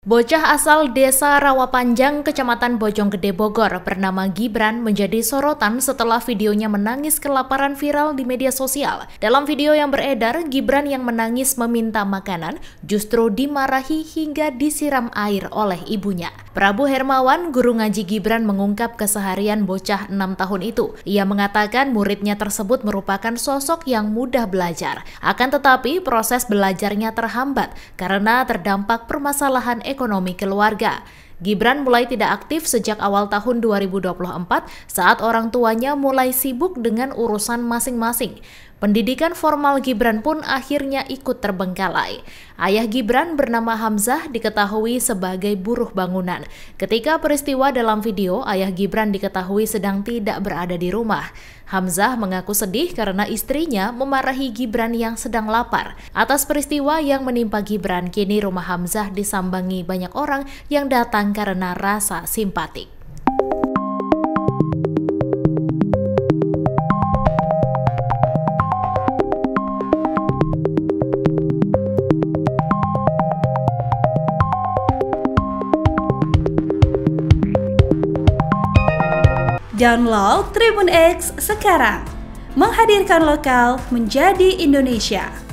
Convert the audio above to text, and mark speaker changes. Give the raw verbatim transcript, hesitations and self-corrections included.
Speaker 1: Bocah asal Desa Rawapanjang, Kecamatan Bojonggede, Bogor, bernama Gibran menjadi sorotan setelah videonya menangis kelaparan viral di media sosial. Dalam video yang beredar, Gibran yang menangis meminta makanan justru dimarahi hingga disiram air oleh ibunya. Prabu Hermawan, guru ngaji Gibran, mengungkap keseharian bocah enam tahun itu. Ia mengatakan muridnya tersebut merupakan sosok yang mudah belajar. Akan tetapi proses belajarnya terhambat karena terdampak permasalahan ekonomi keluarga. Gibran mulai tidak aktif sejak awal tahun dua ribu dua puluh empat saat orang tuanya mulai sibuk dengan urusan masing-masing. Pendidikan formal Gibran pun akhirnya ikut terbengkalai. Ayah Gibran bernama Hamzah diketahui sebagai buruh bangunan. Ketika peristiwa dalam video, ayah Gibran diketahui sedang tidak berada di rumah. Hamzah mengaku sedih karena istrinya memarahi Gibran yang sedang lapar. Atas peristiwa yang menimpa Gibran, kini rumah Hamzah disambangi banyak orang yang datang karena rasa simpatik.
Speaker 2: Download Tribun X sekarang, menghadirkan lokal menjadi Indonesia.